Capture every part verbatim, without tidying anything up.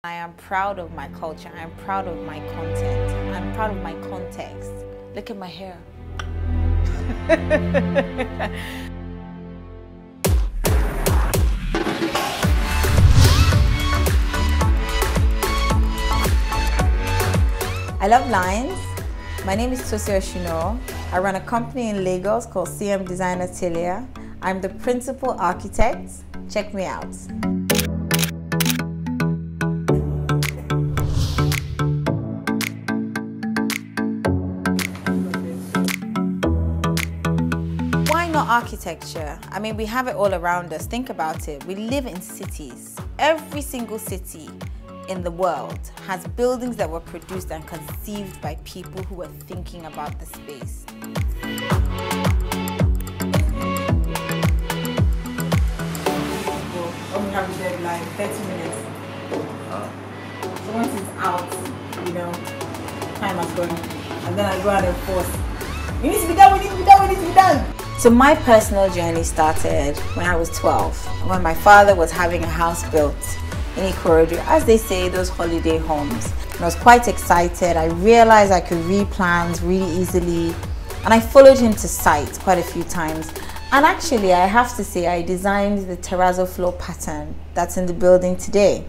I am proud of my culture. I'm proud of my content. I'm proud of my context. Look at my hair. I love lines. My name is Tosin Oshinowo. I run a company in Lagos called C M Design Atelier. I'm the principal architect. Check me out. Why not architecture? I mean, we have it all around us. Think about it. We live in cities. Every single city in the world has buildings that were produced and conceived by people who were thinking about the space. When we have a deadline, thirty minutes. So once it's out, you know, time has gone. And then I go out and force. We need to be done, we need to be done, we need to be done. So my personal journey started when I was twelve, when my father was having a house built in Ikorodu, as they say, those holiday homes. And I was quite excited. I realized I could read plans really easily, and I followed him to site quite a few times. And actually, I have to say, I designed the terrazzo floor pattern that's in the building today.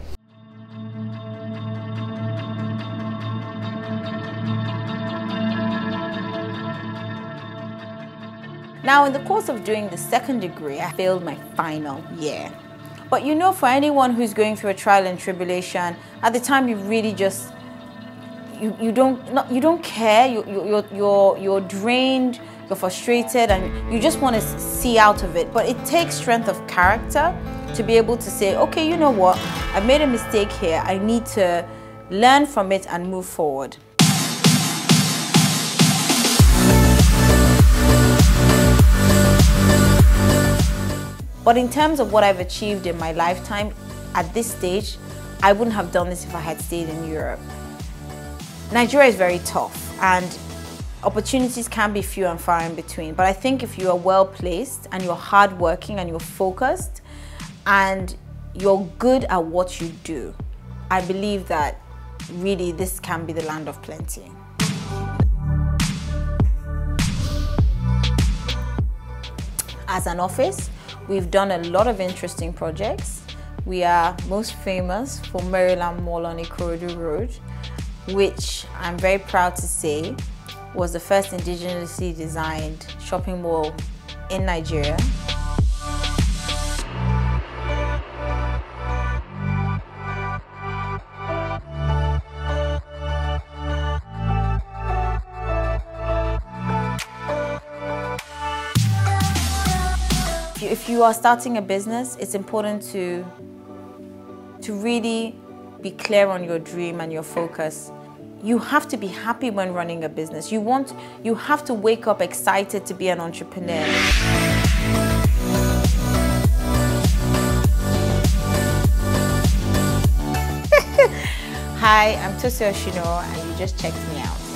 Now, in the course of doing the second degree, I failed my final year. But you know, for anyone who's going through a trial and tribulation, at the time you really just, you, you, don't, not, you don't care, you, you, you're, you're, you're drained, you're frustrated, and you just want to see out of it. But it takes strength of character to be able to say, okay, you know what, I've made a mistake here, I need to learn from it and move forward. But in terms of what I've achieved in my lifetime, at this stage, I wouldn't have done this if I had stayed in Europe. Nigeria is very tough, and opportunities can be few and far in between. But I think if you are well placed and you're hardworking and you're focused and you're good at what you do, I believe that really this can be the land of plenty. As an office, we've done a lot of interesting projects. We are most famous for Maryland Mall on Ikorodu Road, which I'm very proud to say was the first indigenously designed shopping mall in Nigeria. If you are starting a business, it's important to, to really be clear on your dream and your focus. You have to be happy when running a business. You want, you have to wake up excited to be an entrepreneur. Hi, I'm Tosin Oshinowo, and you just checked me out.